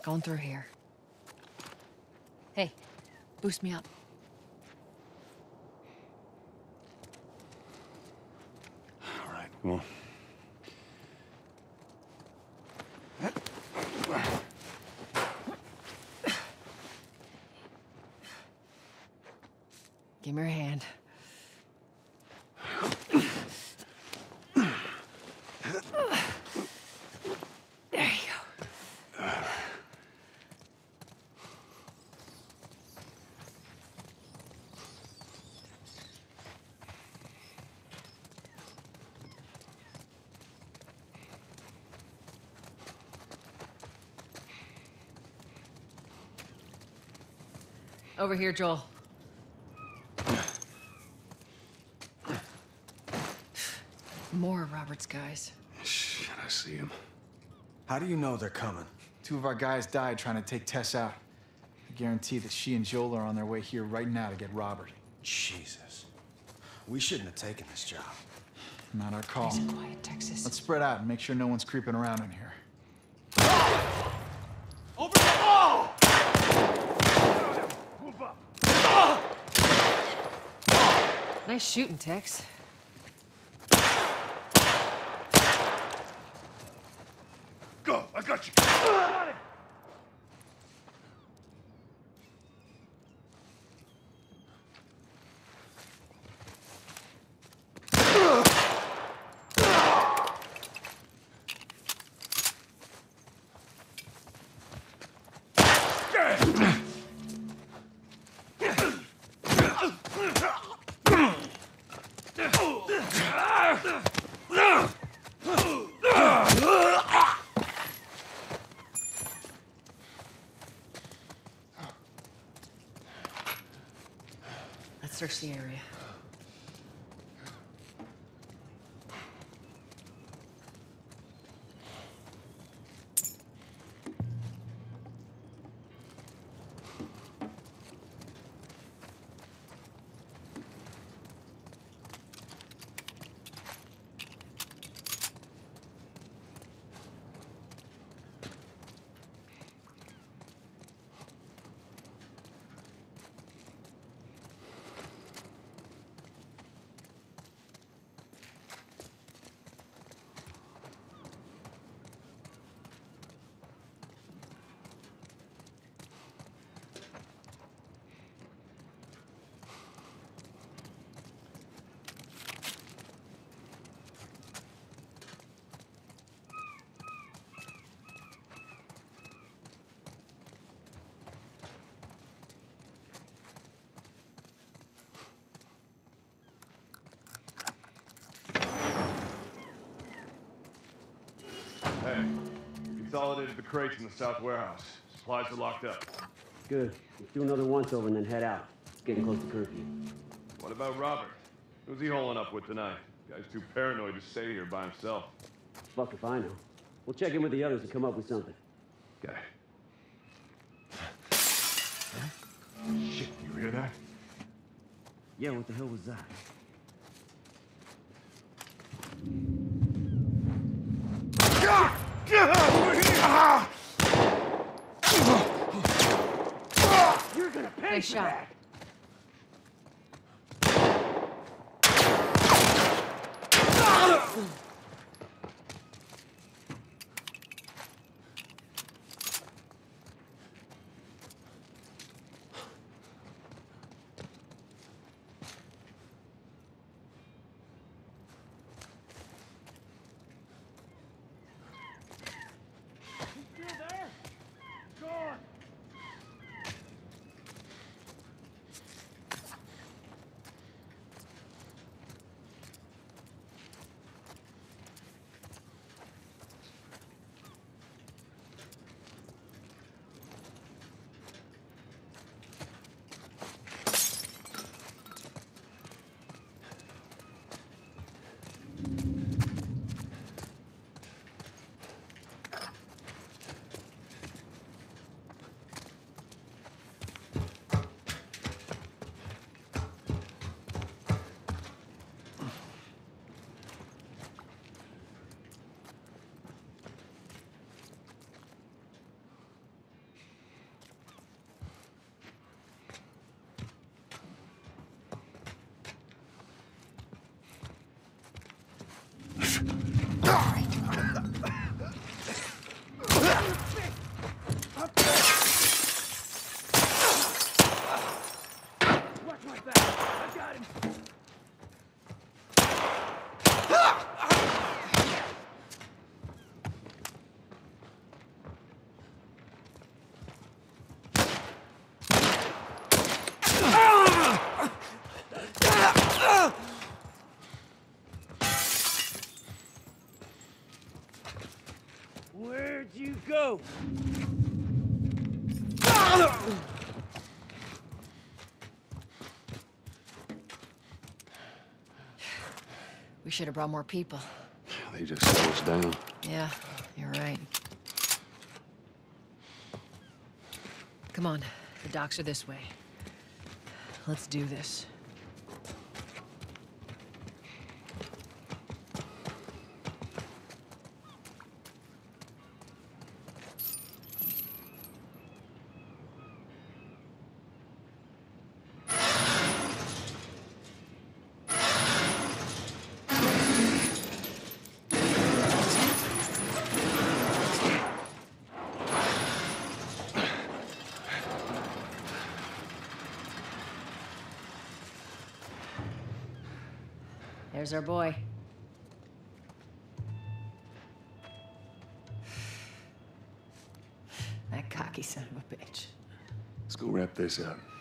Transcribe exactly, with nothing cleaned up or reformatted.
going through here. Hey, boost me up. All right, come on. Give me your hand. There you go. Over here, Joel. More of Robert's guys. Shit, I see him. How do you know they're coming? Two of our guys died trying to take Tess out. I guarantee that she and Joel are on their way here right now to get Robert. Jesus. We shouldn't have taken this job. Not our call. Nice and quiet, Texas. Let's spread out and make sure no one's creeping around in here. Over the wall! Move up. Nice shooting, Tex. Go, I got you. Got it. Let's search the area. Hey, consolidated the crates in the south warehouse. Supplies are locked up. Good. Let's do another once over and then head out. It's getting close to curfew. What about Robert? Who's he holing up with tonight? Guy's too paranoid to stay here by himself. Fuck if I know. We'll check in with the others and come up with something. Okay. Shit, you hear that? Yeah, what the hell was that? You're gonna pay Nice for shot. that! you go! We should have brought more people. They just slow us down. Yeah, you're right. Come on, the docks are this way. Let's do this. There's our boy. That cocky son of a bitch. Let's go wrap this up.